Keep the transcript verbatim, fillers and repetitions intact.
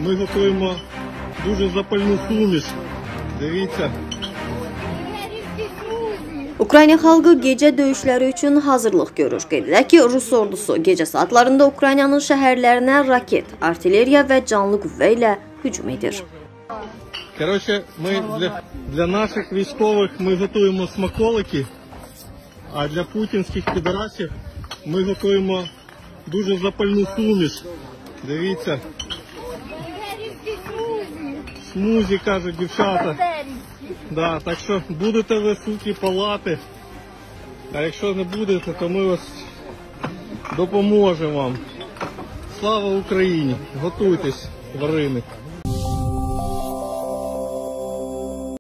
ми готуємо дуже запальну суміш. Дивіться. Ukrayna xalqı gecə döyüşləri üçün hazırlıq görür. Qeyd edək ki, Rus ordusu gecə saatlarında Ukraynanın şəhərlərinə raket, artilleriya və canlı qüvvə ilə hücum edir. Короче, ми для, для наших військових ми готуємо смаколики, а для путінських підарасів ми готуємо дуже запальну суміш. Дивіться. Смузі, кажуть дівчата. Да, так що будете ви, суки, палати, а якщо не будете, то ми вас допоможемо вам. Слава Україні! Готуйтесь, тварини!